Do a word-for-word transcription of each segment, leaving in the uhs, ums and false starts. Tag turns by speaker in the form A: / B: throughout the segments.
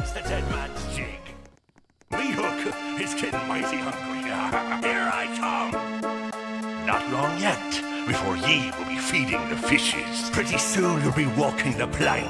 A: That's the dead man's jig. Me hook is getting mighty hungry. Here I come. Not long yet, before ye will be feeding the fishes. Pretty soon you'll be walking the plank.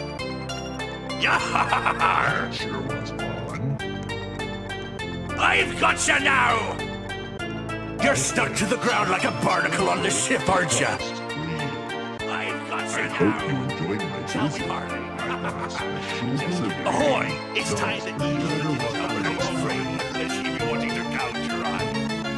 A: Yar!
B: Sure was fun.
A: I've got you now! You're stuck to the ground like a barnacle on the ship, aren't you? I've got you
B: I
A: now.
B: hope you enjoyed my
A: Tell me,
B: visit.
A: Harley.
B: Special delivery.
A: Ahoy! It's time that you should get somebody afraid that she be wanting to gouge your eye.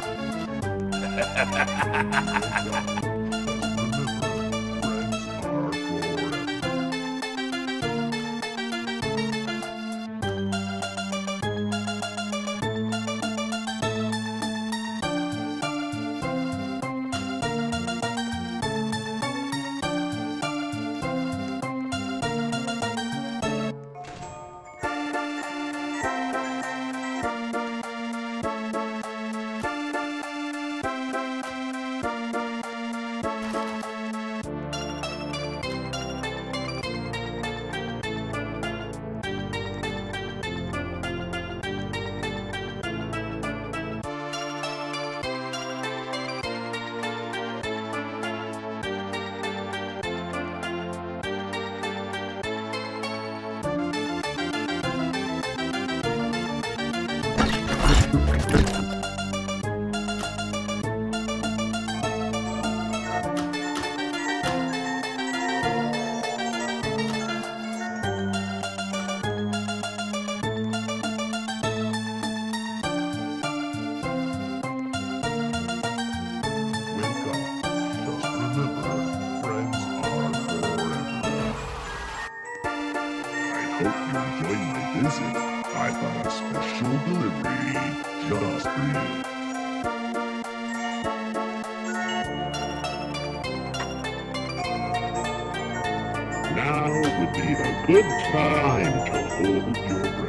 B: Hope you enjoyed my visit. I got a special delivery just for you. Now would be a good time to hold your breath.